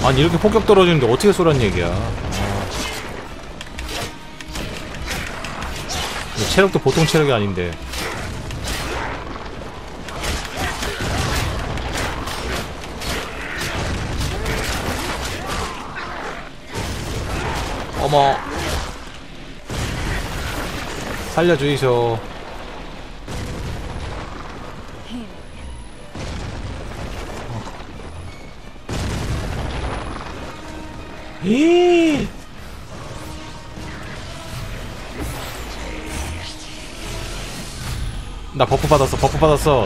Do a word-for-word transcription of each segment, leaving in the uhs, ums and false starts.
아니 이렇게 폭격 떨어지는데 어떻게 쏘란 얘기야. 아. 체력도 보통 체력이 아닌데. 어머, 살려주이쇼. 이 나 버프 받았어, 버프 받았어.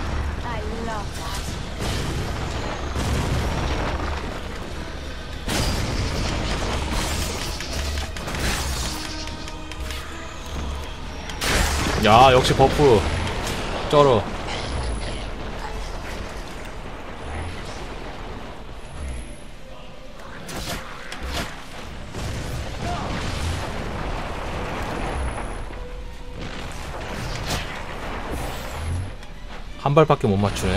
야, 역시 버프 쩔어. 한 발밖에 못 맞추네.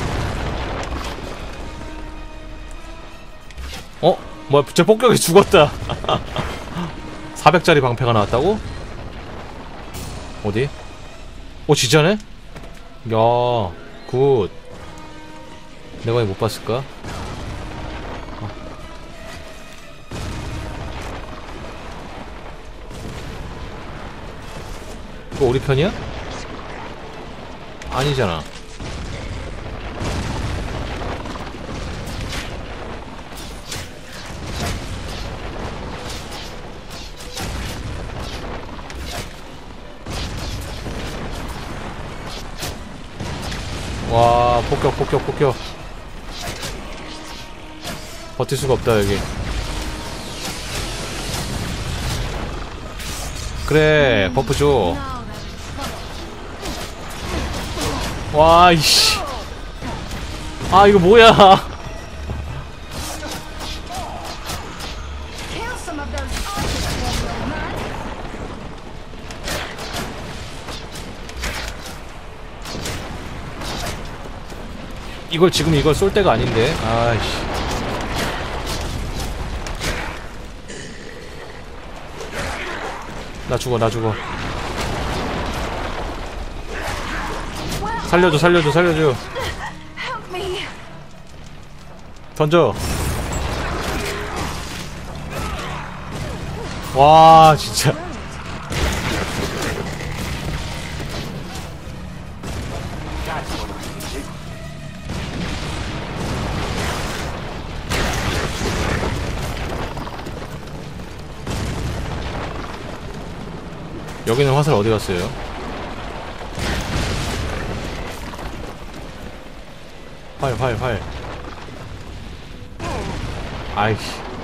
어? 뭐야, 제 폭격이 죽었다. 사백 짜리 방패가 나왔다고? 어디? 어, 진짜네? 야, 굿. 내가 왜 못 봤을까? 어. 이거 우리 편이야? 아니잖아. 와, 폭격 폭격 폭격. 버틸 수가 없다 여기. 그래, 버프 줘. 와, 이씨. 아, 이거 뭐야. 이걸 지금 이걸 쏠 때가 아닌데. 아이씨. 나 죽어, 나 죽어. 살려줘, 살려줘, 살려줘. 던져. 와, 진짜. 여기는 화살 어디 갔어요? 활, 활, 활. 아이씨.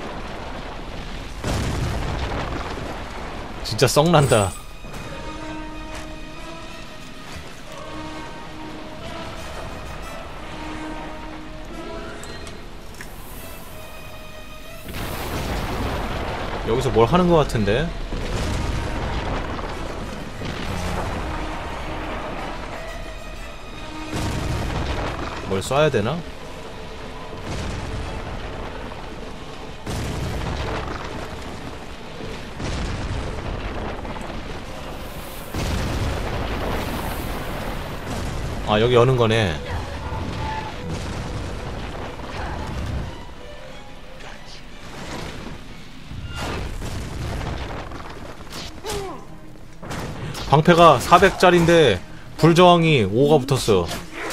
진짜 썩난다. 여기서 뭘 하는 것 같은데? 뭘 쏴야 되나? 아, 여기 여는 거네. 방패가 사백 짜리인데 불저항이 오가 붙었어.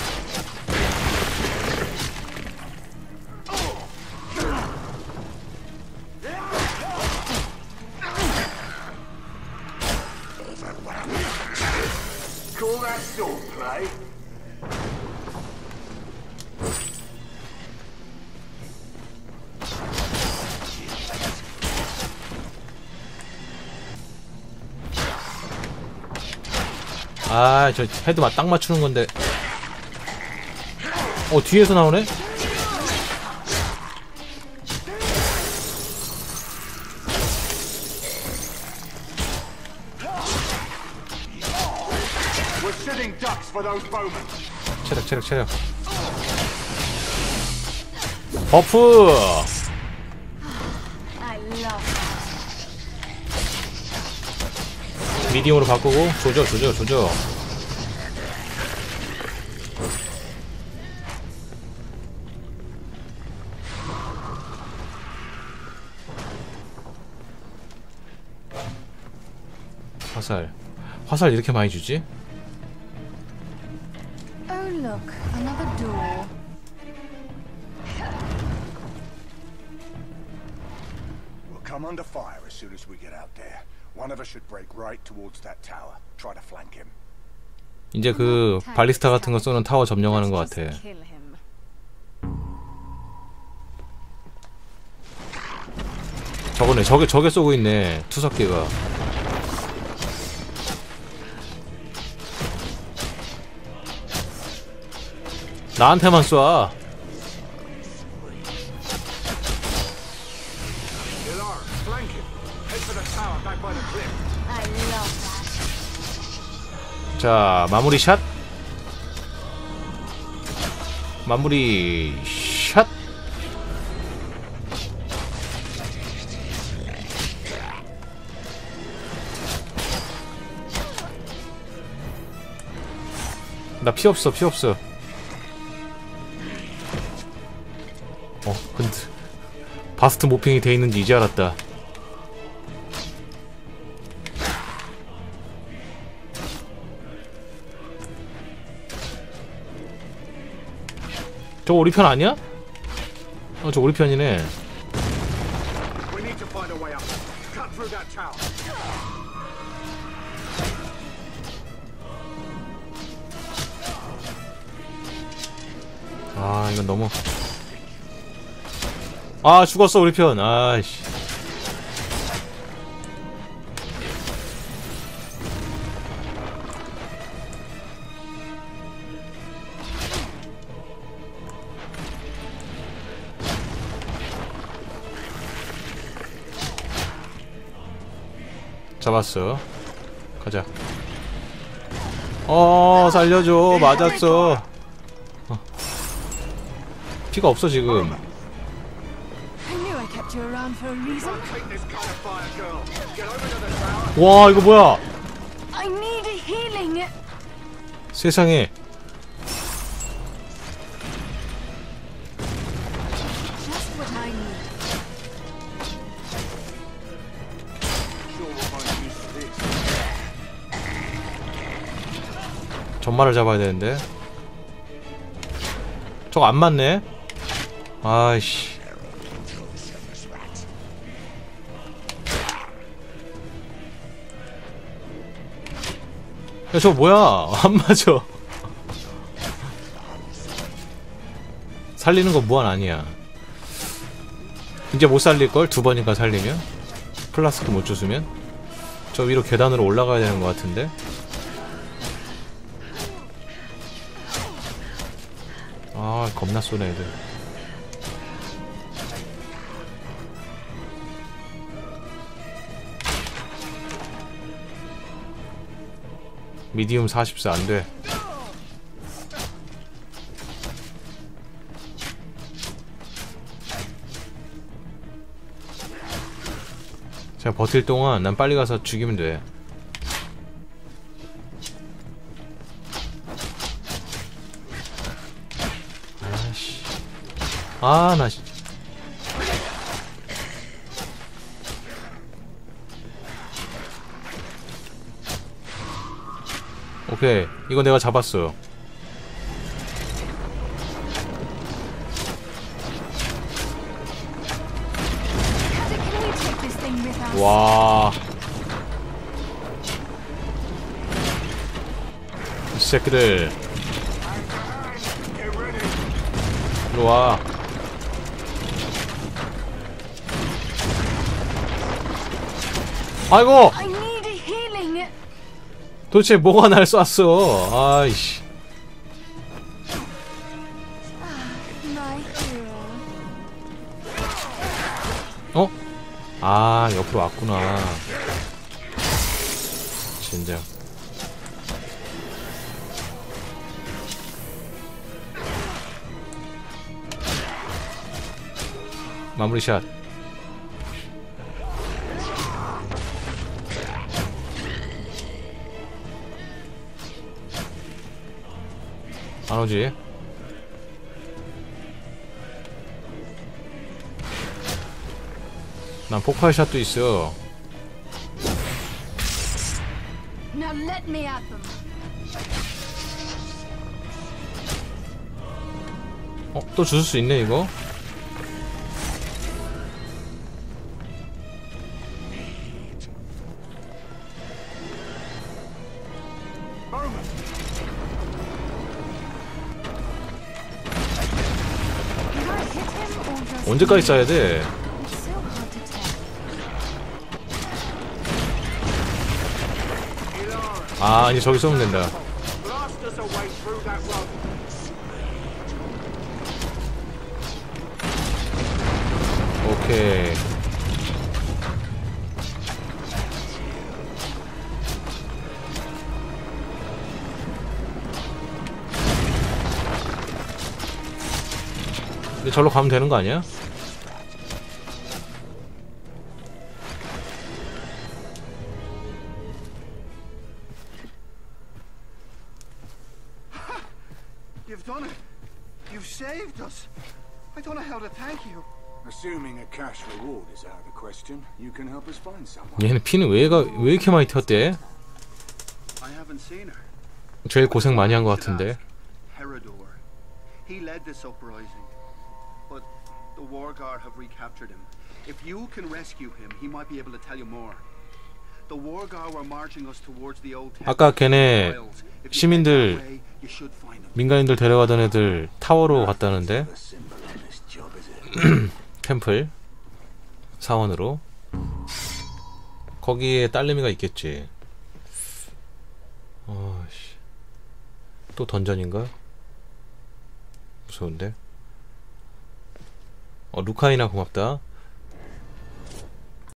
아, 저 헤드 딱 맞추는 건데. 어, 뒤에서 나오네? 체력, 체력, 체력. 버프! 미디움으로 바꾸고 조져 조져 조져. 화살 화살 이렇게 많이 주지? Oh look, another door. We'll come under fire as soon as we get out there. One of us should break right towards that tower. Try to flank him. 이제 그 발리스타 같은 거 쏘는 타워 점령하는 것 같아. 저거네, 저게 저게 쏘고 있네. 투석기가. 나한테만 쏴. 자, 마무리 샷. 마무리 샷. 나 피 없어, 피 없어. 어, 근데 바스트 모핑이 돼 있는지 이제 알았다. 저거 우리 편 아니야? 어, 저 우리 편이네. 아, 이건 너무. 아, 죽었어 우리 편. 아이씨. 잡았어. 가자. 어, 살려줘. 맞았어. 어. 피가 없어 지금. 와, 이거 뭐야? 세상에. 전말을 잡아야 되는데. 저거 안 맞네. 아이씨. 야, 저거 뭐야? 안 맞아. 살리는 거 무한 아니야. 이제 못 살릴걸? 두 번인가 살리면? 플라스크 못 주스면? 저 위로 계단으로 올라가야 되는 것 같은데? 아, 겁나 쏘네 애들. 미디움 사십사 안돼. 제가 버틸 동안 난 빨리 가서 죽이면 돼. 아씨. 아, 나 진짜. 오케이, 이거 내가 잡았어. 와, 이 새끼들 일로 와. 아이고, 도대체 뭐가 날 쐈어? 아이씨. 어? 아, 옆으로 왔구나. 진짜. 마무리 샷. 안 오지? 난 폭발샷도 있어. Now let me at them. 어? 또 주술 수 있네 이거? Did I hit him or just 언제까지 쌓아야 돼? It's so hard to tell. 아 이제 저기 쏘면 된다. Blast us away through that road. 오케이. 근데 절로 가면 되는 거 아니야? You've done it. You've saved us. I don't know how to thank you. Assuming a cash reward is out of the question, you can help us find someone. 얘는 피는 왜가 왜 이렇게 많이 튀었대? I haven't seen her. 제일 고생 많이 한 것 같은데. Herodor. He led this uprising. But the Wargar have recaptured him. If you can rescue him, he might be able to tell you more. The Wargar were marching us towards the old temple. 아까 걔네 If you 시민들 head that way, you should find them. 민간인들 데려가던 애들 타워로 갔다는데. The symbol on this job, is it? 템플 사원으로. 거기에 딸내미가 있겠지. 어씨. 또 던전인가? 무서운데. 어 루카이나 고맙다.